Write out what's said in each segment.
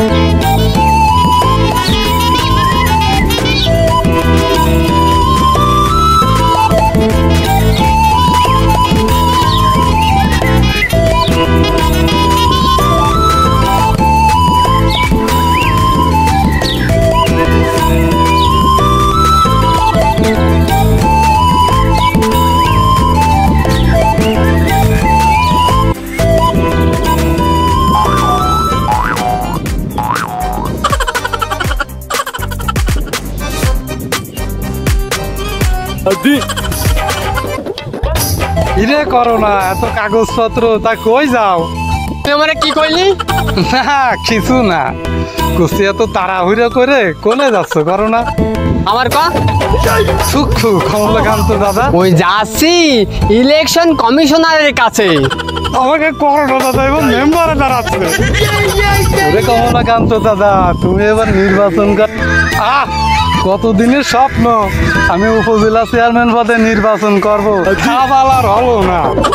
ইরে করো না এত কাগজপত্র তা কই যাও? তুই আমারে কি কইলি? না কিছু না, কুস্তি এত তাড়াহুড়ো করে কোনে যাচ্ছ? করো না আমার ক সুক্ষু কমলাকান্ত দাদা। ওই যাচ্ছি ইলেকশন কমিশনারের কাছে। আমাকে করো না দাদা, এবং মেম্বারে দাঁড়াচ্ছে। ওরে কমলাকান্ত দাদা, তুমি এবার নির্বাচন কর। কতদিনের স্বপ্ন আমি উপজেলা চেয়ারম্যান পদে নির্বাচন করবো, আর হলো না।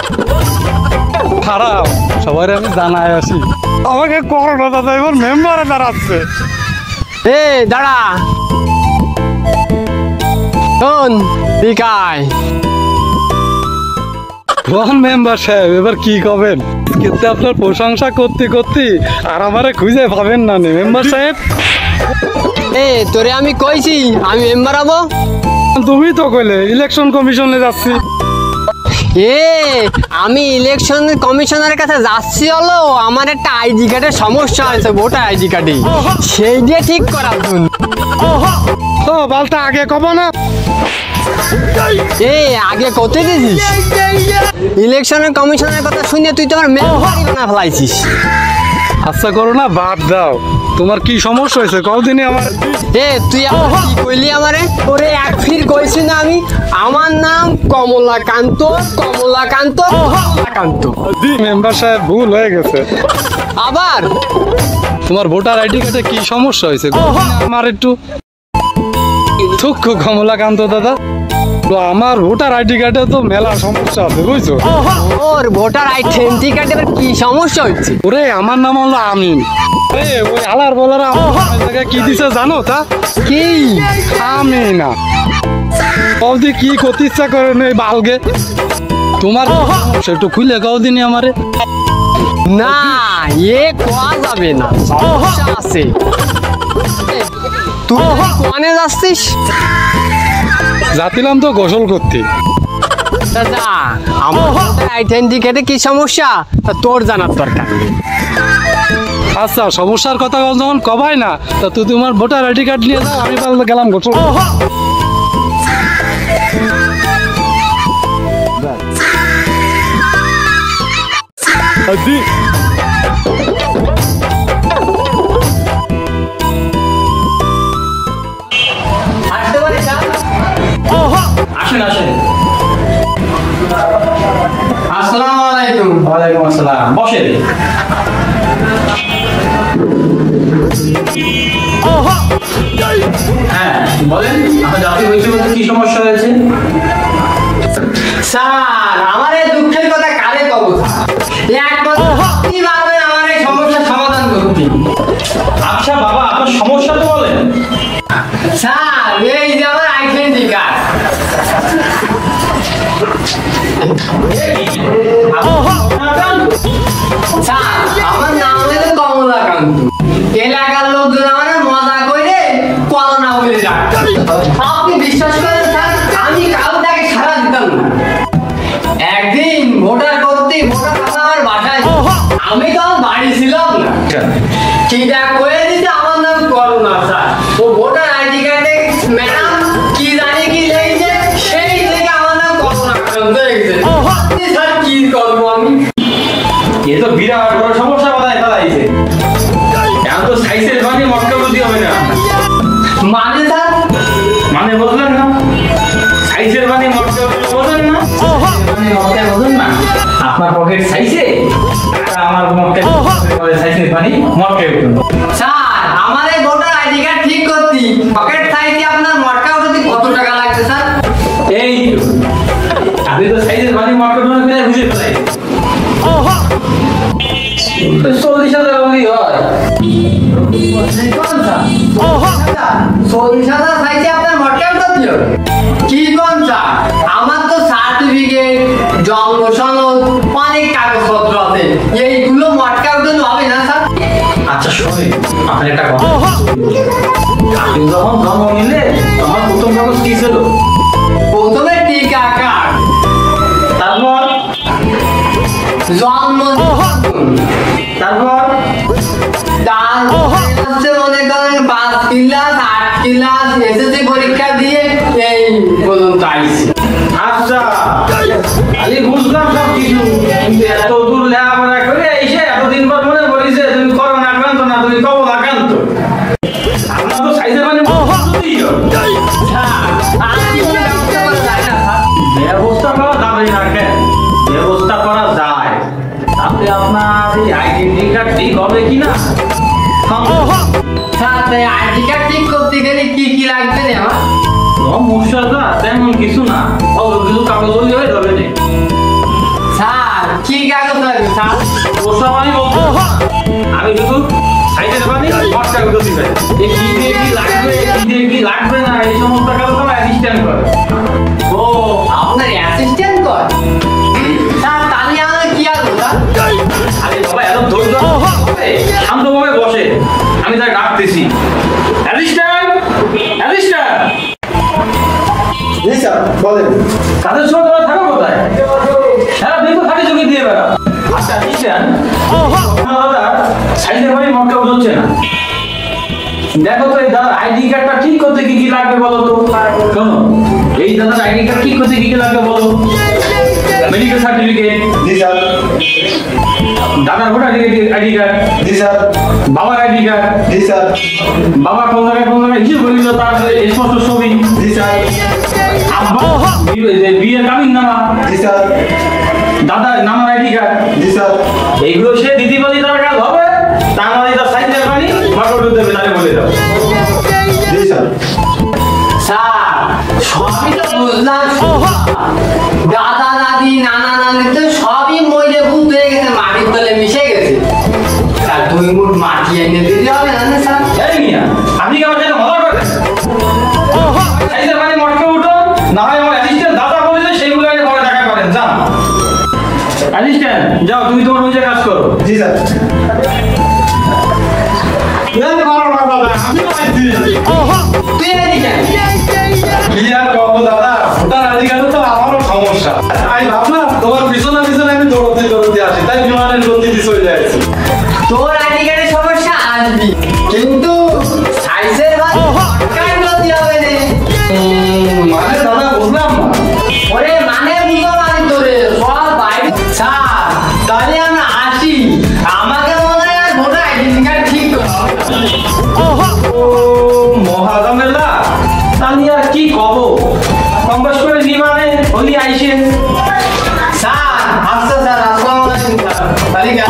খারাপ সবাই আমি জানাই আসি, আমাকে করো না দাদা, এবার মেম্বারে দাঁড়াচ্ছে। এ দাঁড়া শোন বিকায় কোন মেম্বার সাহেব এবার কি করবেন? কিন্তু আপনার প্রশংসা করতে করতে আর আমারে খুঁজে পাবেন না মেম্বার সাহেব। এ তোরে আমি কইছি আমি মেম্বার হবো। তুমি তো কইলে ইলেকশন কমিশনে যাচ্ছি। এ আমি ইলেকশন কমিশনারের কাছে যাচ্ছি হলো আমার একটা আইডি কার্ডের সমস্যা হয়েছে, ভোটার আইডি কার্ডে, সেই দিয়ে ঠিক করার জন্য। ও বলটা আগে কব না। এ আগে কত দিছিস? ইলেকশনের কমিশনের কথা শুনে তুই তো আমার মেম্বারই বানা ফেলাইছিস। আচ্ছা করো না, বাদ দাও। তোমার কি সমস্যা হয়েছে কদিনে আমার? এ তুই আমার কি কইলি আমারে? ওরে এক ফির কইছি না আমি, আমার নাম কমলাকান্ত কমলাকান্ত কমলাকান্ত। মেম্বার সাহেব ভুল হয়ে গেছে। আবার তোমার ভোটার আইডি কার্ডে কি সমস্যা হয়েছে আমার একটু? কমলাকান্ত দাদা, তো আমার ভোটার আইডি কার্ডে তো মেলা সমস্যা আছে বুঝছো। ওর ভোটার আইডেন্টি কার্ডে কি সমস্যা হচ্ছে? ওরে আমার নাম হলো আমিন। ওই আলার বলার কি দিছে জানো? তা কি আমি না কদি কি করতে ইচ্ছা করে নেই বালগে। তোমার একটু খুলে কাউ দিনই আমারে। না এ কোয়া যাবে না, সমস্যা আছে। তুই কোয়ানে যাচ্ছিস? যাচ্ছিলাম তো গোসল করতে। দাদা আমার আইডেন্টি কার্ডে কি সমস্যা তা তোর জানার দরকার নেই। আচ্ছা সমস্যার কথা যখন কবাই না, তা তুই তোমার ভোটার আইডি কার্ড নিয়ে যাও, আমি তাহলে গেলাম গোসল। আসেন আসেন। আসসালামু আলাইকুম। ওয়ালাইকুম আসসালাম, বসেন। হ্যাঁ বলেন, আপনার জাতীয় হয়েছে বলতে কি সমস্যা হয়েছে? স্যার আমার এই দুঃখের কথা কারে কব? কিভাবে আমার এই সমস্যার সমাধান করতে? আচ্ছা বাবা, আপনার সমস্যা তো বলেন। স্যার এই যে আমার আইডেন্টি কার্ড। স্যার আমার নাম হলো কমলাকান্ত। এলাকার লোকজন আমার মজা করে কলনা বলে ডাকতো। আপনি বিশ্বাস করেন স্যার, আমি কাউকে সারা দিতাম না। একদিন ভোটার করতে ভোটার আমার বাসায়, আমি তো আমার বাড়ি ছিলাম না, সেটা করে দিতে আমার নাম করোনা স্যার। ও ভোটার আইডি কার্ডে ম্যাডাম কি জানি কি লিখেছে, সেই থেকে আমার নাম করোনা লিখেছে। স্যার কি করবো আমি? এ তো বিরাট বড় সমস্যা বাধায় ফেলাইছে। এখন তো সাইজের মানে মটকা বুঝি হবে না। মানে স্যার মানে বুঝলেন না? সাইজের মানে মটকা বোঝেন না? মানে মটকা বোঝেন না? আপনার পকেট সাইজে আমার মটকা সাইজের মানে মটকা বুঝুন। স্যার আমার এই ভোটার আইডি কার্ড ঠিক করতে পকেট সাইজে আপনার মটকা উঠতে কত টাকা লাগবে স্যার? এই আপনি তো সাইজের মানে মটকা ফেলে বুঝে ফেলাই 40,000 টাকা হয়। কোন স্যার 40,000 চাইছে আপনার মটকা উঠা দিল কি কোন স্যার আমার তো সার্টিফিকেট জন্ম সনদ অনেক কাগজপত্র আছে এইগুলো মটকা উঠানো হবে না স্যার আচ্ছা শুনুন আপনার একটা কথা আপনি যখন জন্ম নিলে তখন প্রথম কাগজ কি ছিল প্রথমে টিকা কার্ড তারপর জন্ম তারপর হচ্ছে মনে করেন 5 ক্লাস 8 ক্লাস এসএসসি পরীক্ষা দিয়ে এই পর্যন্ত আইছি আচ্ছা আমি বুঝলাম সব কিছু কিন্তু এত দূর লেখাপড়া করে এসে এতদিন পর মনে করি যে তুমি করোনা আক্রান্ত না তুমি কবল আক্রান্ত আপনার তো সাইজের মানে ব্যবস্থা করা যাবে না কেন ব্যবস্থা করা যায় তাতে আপনার এই আইডেন্টি কার্ড ঠিক হবে কিনা আইডি কার্ড ঠিক করতে গেলে কি কি লাগবে রে আমার সমস্যাটা তেমন কিছু না অল্প কিছু কাগজ হয়ে যাবে না স্যার কি কাগজ লাগবে স্যার ওসব আমি বলবো আমি শুধু সাইডের পানি পাঁচ কাগজ দিবে এই কি দিয়ে কি লাগবে কি দিয়ে কি লাগবে না এই সমস্ত কাগজ আমার অ্যাসিস্ট্যান্ট করে ও আপনার অ্যাসিস্ট্যান্ট কর স্যার তাহলে আমাদের কি আসবো স্যার আরে বাবা এত ধৈর্য শান্তভাবে বসে আমি তাকে ডাকতেছি অ্যাসিস্ট্যান্ট অ্যাসিস্ট্যান্ট জি স্যার বলেন কাদের সঙ্গে তোমরা থাকো কোথায় সারা দিন তো খালি চোখে দিয়ে বেড়া আচ্ছা অ্যাসিস্ট্যান্ট দাদা সাইজের বাড়ি মটকা হচ্ছে না দেখো তো এই দাদার আইডি কার্ডটা ঠিক করতে কি কি লাগবে বলো তো শোনো এই দাদার আইডি কার্ড ঠিক করতে কি কি লাগবে বলো মেডিকেল সার্টিফিকেট জি স্যার দাদার ভোটার আইডি কার্ড জি স্যার বাবার আইডি কার্ড জি স্যার বাবা কোন জায়গায় হিসেব করে দিল তার স্পষ্ট ছবি জি স্যার আব্বা বিয়ের কামিন নামা জি স্যার দাদার নামার আইডি কার্ড জি স্যার এইগুলো সে দিদিবাদি তার কাজ হবে তার মানে তার সাইজের পানি মাকড় দেবে তাহলে বলে দাও জি স্যার স্যার সবই তো বুঝলাম দাদা দাদি নানা নানি তো সবই মইলে ভূত হয়ে গেছে মাটির তলে মিশে গেছে স্যার 2 মুঠ মাটি এনে দিতে হবে না না স্যার জানি মিয়া আপনি কি আমার সাথে মজা করেন সাইজের পানি মটকে উঠো না হয় আমার অ্যাসিস্ট্যান্ট দাদা বলেছে সেইগুলো আগে পরে দেখা করেন যান অ্যাসিস্ট্যান্ট যাও তুমি তোমার ওই কাজ করো জি স্যার তুই এদিকে কি আর করবো দাদা ভোটার আইডি কার্ড তো আমারও সমস্যা আমি ভাবলাম তোমার পিছনে পিছনে আমি দৌড়তে আসি তাই বিমানের গতি চলে যাচ্ছি তোর আইডি কার্ডের সমস্যা আসবি কিন্তু সাইজের কার্ড দিতে হবে রে মানে দাদা বুঝলাম না ওরে মানে বুঝো মানে তোরে সব বাইরে স্যার তাহলে আমরা আসি আমাকে মনে হয় আর ভোটার আইডেন্টি কার্ড ঠিক করো ও মহাদামেলা তাহলে আর কি কব কম বয়স করে নিবানে হলি আইসে স্যার আচ্ছা স্যার আসসালামু আলাইকুম স্যার তাহলে কেন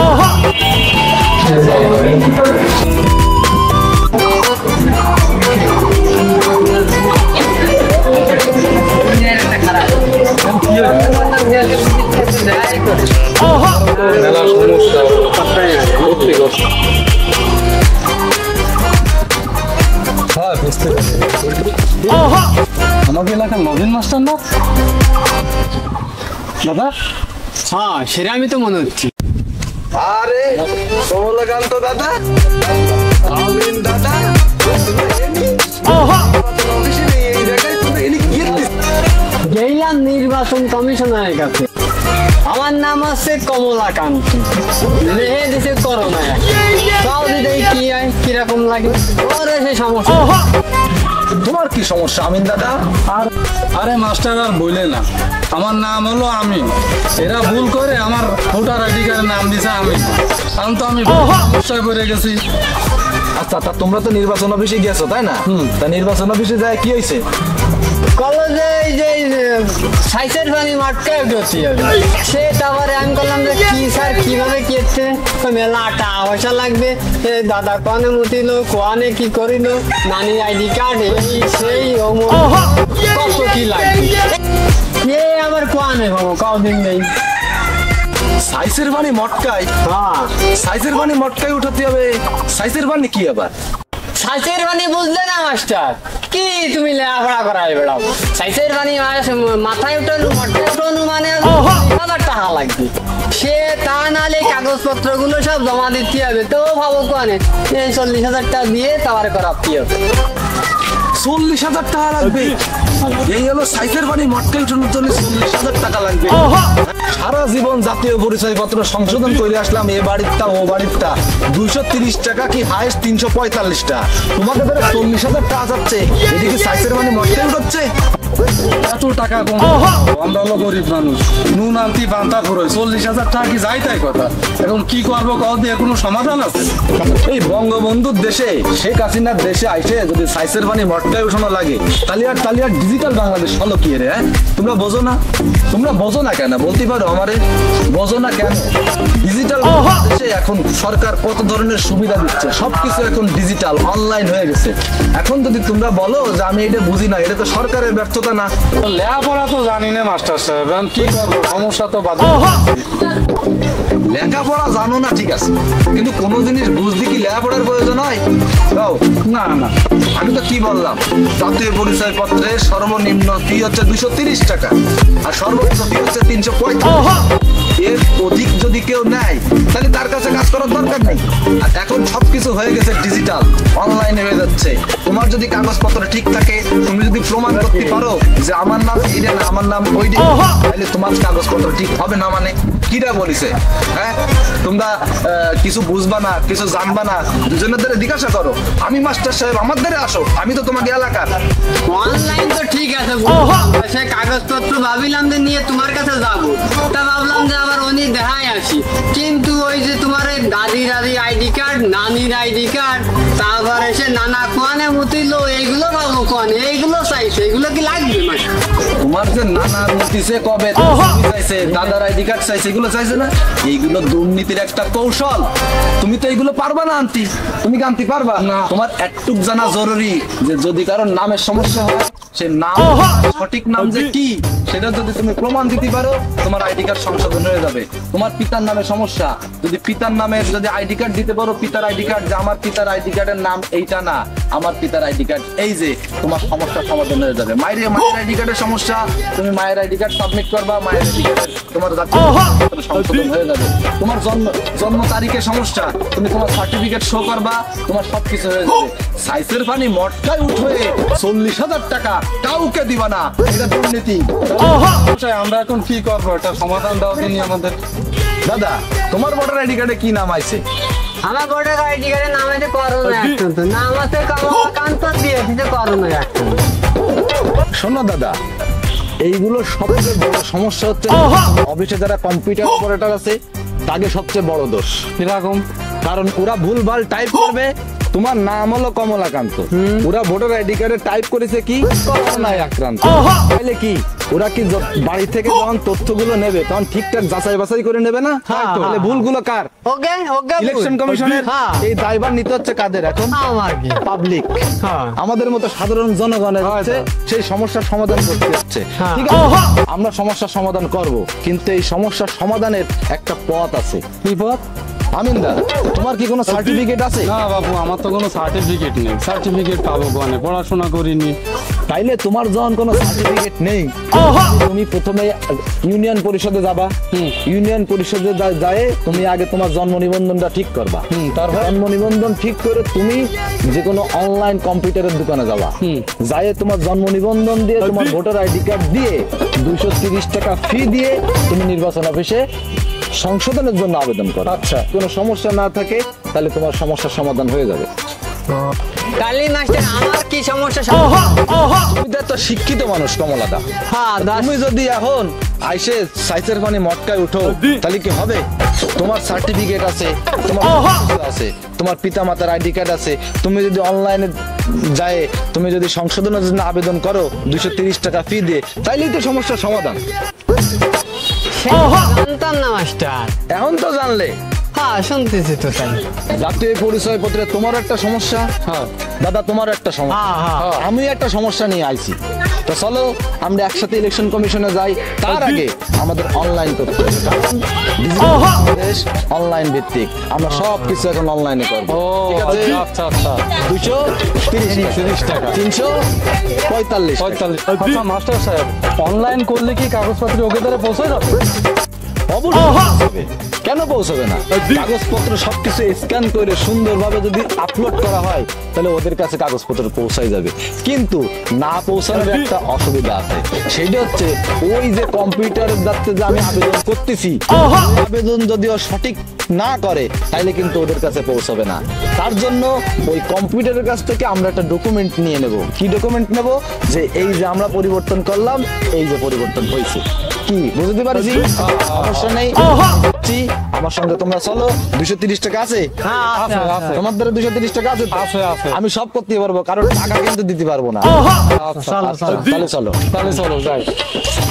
মেলা সমস্যা আমাকে এলাকার নবীন মাস্টার না দাদা হ্যাঁ সেটা আমি তো মনে হচ্ছে আরে কমলাকান্ত দাদা আমিন দাদা গেইলাম নির্বাচন কমিশনারের কাছে আমার নাম আছে কমলাকান্ত লেহে দিছে করোনা তাও দিদি কি হয় কিরকম লাগে ওর এসে সমস্যা তোমার কি সমস্যা আমিন দাদা আরে মাস্টার আর বললে না আমার নাম হলো আমিন এরা ভুল করে আমার ভোটার আইডি কার্ডের নাম দিছে আমিন কারণ তো আমি সমস্যায় পড়ে গেছি আচ্ছা তা তোমরা তো নির্বাচন অফিসে গেছো তাই না তা নির্বাচন অফিসে যায় কি হয়েছে কলেজে এই যে সাইসের পানি মাঠকে উঠেছি সে তারপরে আমি বললাম যে কি স্যার কিভাবে কেটছে মেলা টাকা পয়সা লাগবে দাদা কোয়ানে মুতিল কোয়ানে কি করিল নানি আইডি কার্ড এই সেই কত কি লাগবে এ আবার কোয়ানে হবো কদিন নেই সাইজের পানি মটকাই, সাইজের পানি মটকাই উঠাতে হবে। সাইজের পানি কি আবার? সাইসের পানি বুঝলে না মাস্টার? কি তুমি লেখাপড়া করাই বেড়াও? সাইসের পানি মাথায় উঠানো মাথায় উঠানো মানে 10,000 টাকা লাগবে। সে তা নালে কাগজপত্র গুলো সব জমা দিতে হবে। তো ভাবো কোয়ানে এই 40,000 টাকা দিয়ে তারপরে করাতে হবে। 40,000 টাকা লাগবে? এই হলো সাইজের পানি মটকাই উঠানোর জন্য 40,000 টাকা লাগবে। সারা জীবন জাতীয় পরিচয়পত্র সংশোধন করে আসলাম, এ বাড়িরটা ও বাড়িরটা 230 টাকা কি হাইস্ট 345 টাকা। তোমাকে ধরে 40,000 টাকা যাচ্ছে, এদিকে সাইজের পানি মটকাই উঠাচ্ছে। এত টাকা কম, আমরা হলো গরিব মানুষ, নুন আনতি বান্তা খরচ, 40,000 টাকা কি যাই তাই কথা। এখন কি করবো কও দিয়ে কোনো সমাধান আছে? এই বঙ্গবন্ধুর দেশে, শেখ হাসিনার দেশে আইসে যদি সাইজের পানি মটকাই উঠানো লাগে, তাহলে আর ডিজিটাল বাংলাদেশ হলো কি রে? তোমরা বোঝো না? তোমরা বোঝো না কেন বলতে পারো আমারে? বোঝো না কেন? ডিজিটাল বাংলাদেশে এখন সরকার কত ধরনের সুবিধা দিচ্ছে, সবকিছু এখন ডিজিটাল অনলাইন হয়ে গেছে। এখন যদি তোমরা বলো যে আমি এটা বুঝি না, এটা তো সরকারের ব্যর্থতা না? লেখাপড়া তো জানি না মাস্টার সাহেব, এখন কি করবো, সমস্যা তো বাধা। লেখাপড়া জানো না ঠিক আছে, কিন্তু কোনো জিনিস বুঝতে কি লেখাপড়ার প্রয়োজন হয়? দাও না না, আমি তো কি বললাম, জাতীয় পরিচয় পত্রের সর্বনিম্ন ফি হচ্ছে 230 টাকা আর সর্বোচ্চ ফি হচ্ছে 345। এর অধিক যদি কেউ নেয় তাহলে তার কাছে কাজ করার দরকার নেই। আর এখন সবকিছু হয়ে গেছে ডিজিটাল, অনলাইনে হয়ে যাচ্ছে। তোমার যদি কাগজপত্র ঠিক থাকে, তুমি যদি প্রমাণ করতে পারো যে আমার নাম এইটা না আমার নাম ওইটা, তাহলে তোমার কাগজপত্র ঠিক হবে না। মানে কিরা বলিছে? হ্যাঁ, তোমরা কিছু বুঝবা না, কিছু জানবা না, দুজনের ধরে জিজ্ঞাসা করো। আমি মাস্টার সাহেব, আমার ধরে আসো, আমি তো তোমাকে এলাকার। অনলাইন তো ঠিক আছে, সে কাগজপত্র ভাবিলাম যে নিয়ে তোমার কাছে যাবো, তা ভাবলাম যে আবার উনি দেখাই আসি। কিন্তু ওই যে তোমার দাদির আইডি কার্ড, নানির আইডি কার্ড, তারপর এসে নানা কোয়ানে মুতিলো, এইগুলো ভাবো কোয়ানে, এইগুলো চাইছে, এগুলো কি লাগবে মাস্টার? তোমার যে নানা মুতিছে কবে চাইছে, দাদার আইডি কার্ড চাইছে, এগুলো চাইছে না? এইগুলো দুর্নীতির একটা কৌশল। তুমি তো এইগুলো পারবা না আনতে, তুমি কি আনতে পারবা না? তোমার একটুক জানা জরুরি যে যদি কারোর নামের সমস্যা হয়, সে নাম সঠিক নাম যে কি সেটা যদি তুমি প্রমাণ দিতে পারো, তোমার আইডি কার্ড সংশোধন হয়ে যাবে। তোমার পিতার নামের সমস্যা, যদি পিতার নামের যদি আইডি কার্ড দিতে পারো, পিতার আইডি কার্ড যে আমার পিতার আইডি কার্ডের নাম এইটা না, আমার পিতার আইডি কার্ড এই যে, তোমার সমস্যার সমাধান হয়ে যাবে। মায়ের আইডি কার্ডের সমস্যা, তুমি মায়ের আইডি কার্ড সাবমিট করবা, মায়ের আইডি কার্ড তোমার সংশোধন হয়ে যাবে। তোমার জন্ম তারিখের সমস্যা, তুমি তোমার সার্টিফিকেট শো করবা, তোমার সবকিছু হয়ে যাবে। সাইজের পানি মটকায় উঠবে 40,000 টাকা কাউকে দিবা না, এটা দুর্নীতি। আমরা এখন কি করবো, এটা সমাধান দাও তিনি আমাদের। দাদা, তোমার ভোটার আইডি কার্ডে কি নাম আছে? আমার ভোটার আইডি কার্ডের নাম আছে করোনা অ্যাক্টর, নাম আছে কমলাকান্ত দিয়েছে করোনা অ্যাক্টর। শোনো দাদা, এইগুলো সবচেয়ে বড় সমস্যা হচ্ছে অফিসে যারা কম্পিউটার অপারেটর আছে তাকে সবচেয়ে বড় দোষ। এরকম কারণ ওরা ভুলভাল টাইপ করবে, তোমার নাম হলো কমলাকান্ত, ওরা ভোটার আইডি কার্ডে টাইপ করেছে কি করোনায় আক্রান্ত। তাহলে কি ওরা কি বাড়ি থেকে যখন তথ্যগুলো নেবে তখন ঠিকঠাক যাচাই বাছাই করে নেবে না? তাহলে ভুলগুলো কার? ওকে ওকে, ইলেকশন কমিশনের এই দায়ভার নিতে হচ্ছে কাদের এখন? আমার কি পাবলিক, আমাদের মতো সাধারণ জনগণের হচ্ছে সেই সমস্যার সমাধান করতে হচ্ছে। ঠিক আছে, আমরা সমস্যার সমাধান করব, কিন্তু এই সমস্যার সমাধানের একটা পথ আছে। কি পথ? আমিনদার, তোমার কি কোনো সার্টিফিকেট আছে? না বাবু, আমার তো কোনো সার্টিফিকেট নেই। সার্টিফিকেট পাবো কোনে, পড়াশোনা করিনি। তাইলে তোমার যখন কোনো সার্টিফিকেট নেই, তুমি প্রথমে ইউনিয়ন পরিষদে যাবা। ইউনিয়ন পরিষদে যায় তুমি আগে তোমার জন্ম নিবন্ধনটা ঠিক করবা। তারপর জন্ম নিবন্ধন ঠিক করে তুমি যে কোনো অনলাইন কম্পিউটারের দোকানে যাবা। যায় তোমার জন্ম নিবন্ধন দিয়ে তোমার ভোটার আইডি কার্ড দিয়ে 230 টাকা ফি দিয়ে তুমি নির্বাচন অফিসে সংশোধনের জন্য আবেদন করো। আচ্ছা, কোনো সমস্যা না থাকে তাহলে তোমার সমস্যার সমাধান হয়ে যাবে। কালী মাস্টার, আমার কি সমস্যা? তুমি তো একটা শিক্ষিত মানুষ কমলাদা, তুমি যদি এখন আইসে সাইজের পানি মটকায় উঠো তাহলে কি হবে? তোমার সার্টিফিকেট আছে, তোমার আছে, তোমার পিতা মাতার আইডি কার্ড আছে, তুমি যদি অনলাইনে যায় তুমি যদি সংশোধনের জন্য আবেদন করো 230 টাকা ফি দিয়ে, তাইলেই তো সমস্যার সমাধান। জানতাম না মাস্টার। এখন তো জানলে। হ্যাঁ শুনতেছি তো স্যার। জাতীয় পরিচয় পত্রে তোমার একটা সমস্যা, হ্যাঁ দাদা তোমার একটা সমস্যা, হ্যাঁ, হ্যাঁ। আমি একটা সমস্যা নিয়ে আইছি। তো চলো আমরা একসাথে ইলেকশন কমিশনে যাই। তার আগে আমাদের অনলাইন করতে হবে, কারণ দেশ অনলাইন ভিত্তিক, আমরা সব কিছু এখন অনলাইনে করবো। ও ঠিক আছে? আচ্ছা আচ্ছা 230 টাকা 345 আচ্ছা মাস্টার সাহেব, অনলাইন করলে কি কাগজপত্র ওকে দ্বারা পৌঁছে যাবে? অবশ্যই পৌঁছাবে। কেন পৌঁছাবে না? কাগজপত্র সবকিছু স্ক্যান করে সুন্দরভাবে যদি আপলোড করা হয় তাহলে ওদের কাছে কাগজপত্র পৌঁছাই যাবে। কিন্তু না পৌঁছানোর একটা অসুবিধা আছে, সেটা হচ্ছে ওই যে কম্পিউটারের দ্বারা যে আমি আবেদন করতেছি, আবেদন যদিও সঠিক না করে তাইলে কিন্তু ওদের কাছে পৌঁছাবে না। তার জন্য ওই কম্পিউটারের কাছ থেকে আমরা একটা ডকুমেন্ট নিয়ে নেব। কি ডকুমেন্ট নেব? যে এই যে আমরা পরিবর্তন করলাম, এই যে পরিবর্তন হয়েছে, কি বুঝতে পারছি? সমস্যা নেই, আমার সঙ্গে তোমরা চলো। 230 টাকা আছে? আছে আছে তোমার দ্বারা 230 টাকা আছে তো? আছে আছে আমি সব করতে পারবো, কারণ টাকা কিন্তু দিতে পারবো না। আচ্ছা তাহলে চলো। তাহলে চলো যাই।